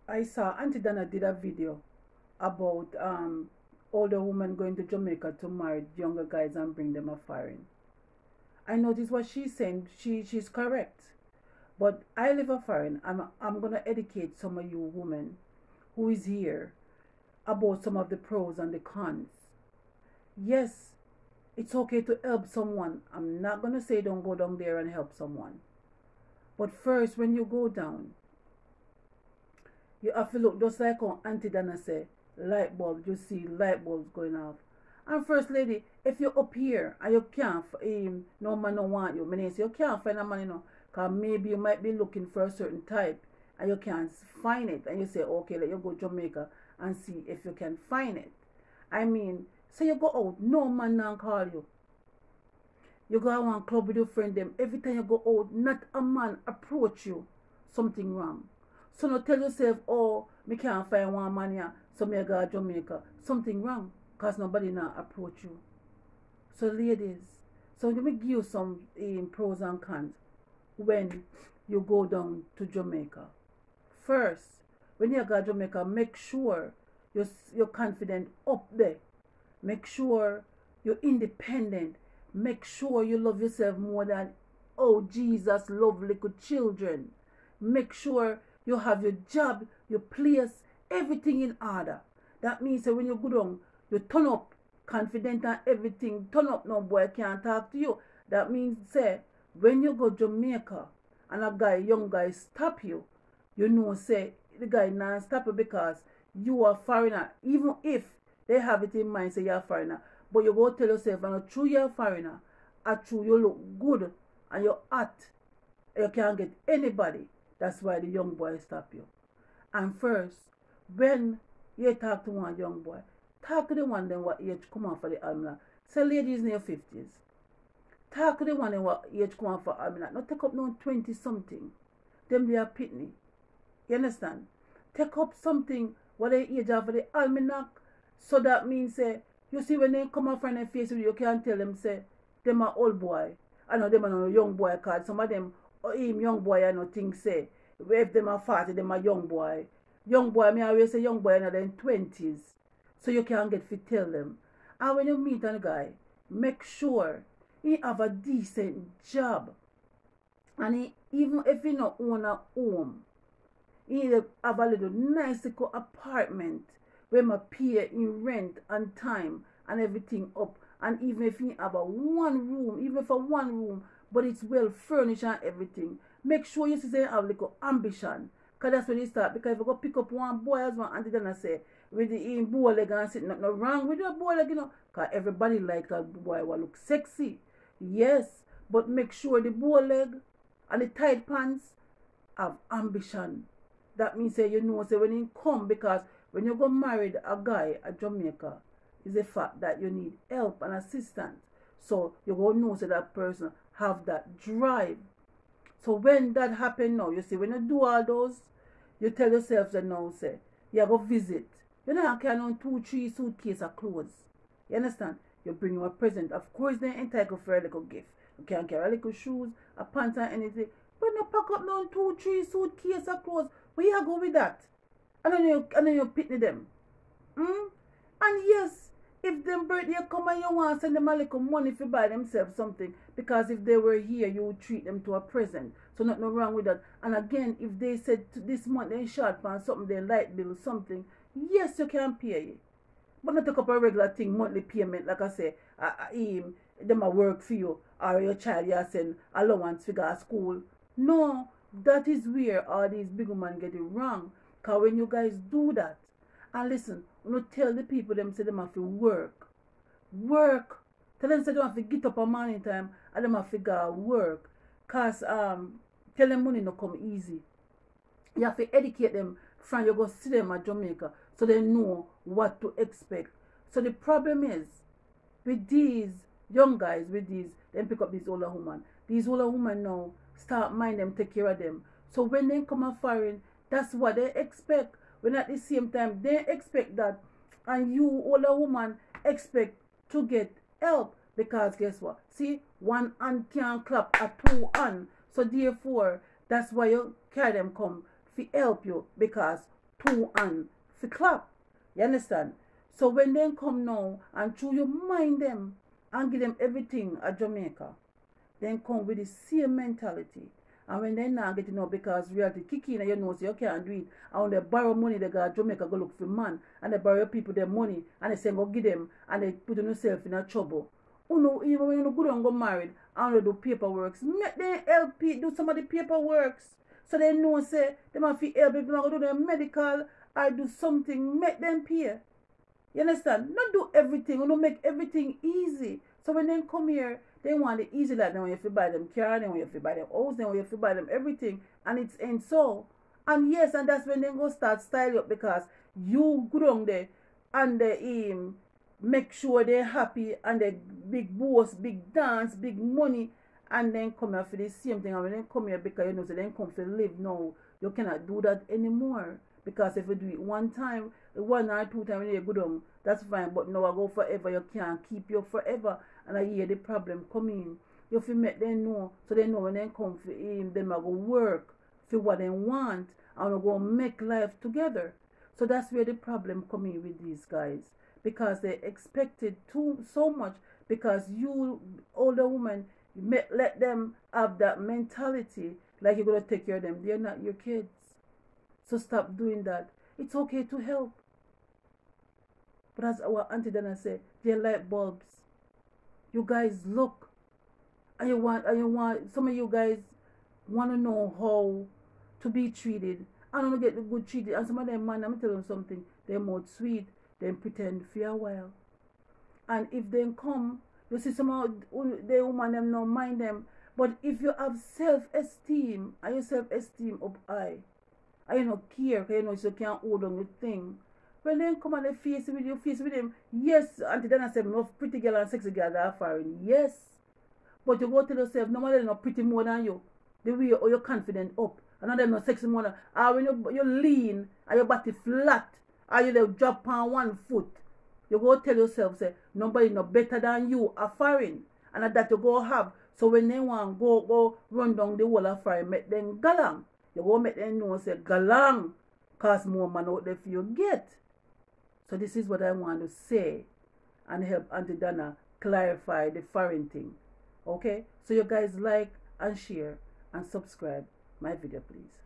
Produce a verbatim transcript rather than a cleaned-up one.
I saw Auntie Dana did a video about um older women going to Jamaica to marry younger guys and bring them a foreign. I noticed what she's saying. She she's correct. But I live a foreign. I'm I'm gonna educate some of you women who is here about some of the pros and the cons. Yes, it's okay to help someone. I'm not gonna say don't go down there and help someone. But first, when you go down, you have to look just like how Auntie Dana say, light bulb, you see light bulbs going off. And first lady, if you're up here and you can't, um, no man don't want you, meaning say you can't find a man, you know, because maybe you might be looking for a certain type and you can't find it. And you say, okay, let you go Jamaica and see if you can find it. I mean, say you go out, no man now call you. You go out and club with your friend them. Every time you go out, not a man approach you. Something wrong. So now tell yourself, oh, me can't find one man here, so me go to Jamaica. Something wrong, because nobody now approach you. So ladies, so let me give you some um, pros and cons when you go down to Jamaica. First, when you go to Jamaica, make sure you're, you're confident up there. Make sure you're independent. Make sure you love yourself more than, oh, Jesus love little children. Make sure you have your job, your place, everything in order. That means that when you go down, you turn up confident and everything. Turn up, no boy can't talk to you. That means, say, when you go Jamaica and a guy, young guy, stop you, you know, say, the guy not stop you because you are foreigner. Even if they have it in mind, say you're a foreigner. But you go tell yourself, and true you're a foreigner, and true you look good, and you're hot, you can't get anybody. That's why the young boy stop you. And first, when you talk to one young boy, talk to the one then what age come on for the almanac. Say ladies in your fifties. Talk to the one then what age come on for almanac. Not take up no twenty something. Them they are pitney. You understand? Take up something what they age of for the almanac. So that means say, you see when they come up from their face with you, you can't tell them say them are old boy. I know them are no young boy card. Some of them or him young boy I know things say. If them are forty, them are young boy. Young boy, me always say young boy in their twenties. So you can't get fit tell them. And when you meet a guy, make sure he have a decent job. And he, even if he not own a home, he have a little nice little apartment where my pay in rent and time and everything up. And even if he have a one room, even for one room, but it's well furnished and everything, make sure you see say have little ambition. Because that's when you start. Because if you go pick up one boy, as one auntie then I say, with the in bow leg and sit, nothing wrong with your bow leg, you know. Because everybody like a boy will look sexy. Yes, but make sure the bow leg and the tight pants have ambition. That means say you know say when he come, because when you go married a guy at Jamaica, is the fact that you need help and assistance. So you go know say that person have that drive. So when that happen now, you see, when you do all those, you tell yourself that now, say, you go visit. You don't carry on two, three suitcases of clothes. You understand? You bring you a present. Of course, they're entitled for a little gift. You can carry a little shoes, a pants, and anything. But you pack up now two, three suitcases of clothes. Where you go with that? And then you, and then you pitney them. Hmm? And yes, if them birthday come and you want to send them a little money if you buy themselves something, because if they were here, you would treat them to a present. So nothing wrong with that. And again, if they said to this month they short for something, they light bill something, yes, you can pay it. But not take up a regular thing, monthly payment, like I say, uh, uh, him, them a work for you, or your child you send allowance figure at school. No, that is where all these big women get it wrong. Because when you guys do that, and listen, when you tell the people them say them have to work. Work. Tell them say they have to get up a morning time and them have to go work. Because um, tell them money not come easy. You have to educate them from you go see them at Jamaica so they know what to expect. So the problem is with these young guys, with these, them pick up these older women. These older women now start mind them, take care of them. So when they come a foreign, that's what they expect. When at the same time they expect that, and you older woman expect to get help, because guess what? See, one hand can't clap at two hand. So therefore, that's why you carry them come to help you, because two and for clap. You understand? So when they come now and through you mind them and give them everything at Jamaica, then come with the same mentality. And when they not getting up because reality kick in and you know so you can't do it. And when they borrow money, they go to Jamaica go look for man. And they borrow people their money and they say go give them and they put themselves in a trouble. You know, even when you go and go married and they do paperwork, make them help do some of the paperwork. So they know say they might feel help if they go do their medical or do something, make them pay. You understand? Not do everything, you know, make everything easy. So when they come here, they want it easy, like they want you to buy them car, they want you to buy them house, they want you to buy them everything, and it's and so. And yes, and that's when they go start style up because you go down there and they um, make sure they're happy and they big boss, big dance, big money, and then come here for the same thing. And when they come here because you know, so they come to live now, you cannot do that anymore. Because if you do it one time, one or two times when you go down, that's fine. But now I go forever, you can't keep you forever. And I hear the problem come in. You have to make them know, so they know when they come for him, they might go work for what they want and go make life together. So that's where the problem come in with these guys. Because they expected too so much. Because you, older women, let them have that mentality like you're going to take care of them. They're not your kids. So stop doing that. It's okay to help. But as our Auntie Dana said, they're light bulbs. You guys look. And you want and you want some of you guys want to know how to be treated. I don't get the good treated. And some of them man, I'm telling them something, they're more sweet, they pretend for a while. And if they come, you see some of the woman them not mind them. But if you have self-esteem and your self-esteem up high, and you don't care, because you know you can't hold on your thing. When they come and they face with you, face with them, yes, Auntie Dana said, no pretty girl and sexy girl are foreign, yes. But you go tell yourself, no matter not pretty more than you, the way you, or you're confident up, and not them not sexy more than, or when you, you lean, and your body flat, or you drop on one foot, you go tell yourself, say, nobody no better than you are foreign, and that you go have. So when they want go go run down the wall of foreign, make them galang. You go make them know, say, galang, cause more man out there for you get. So this is what I want to say and help Auntie Dana clarify the foreign thing. Okay? So you guys like and share and subscribe my video, please.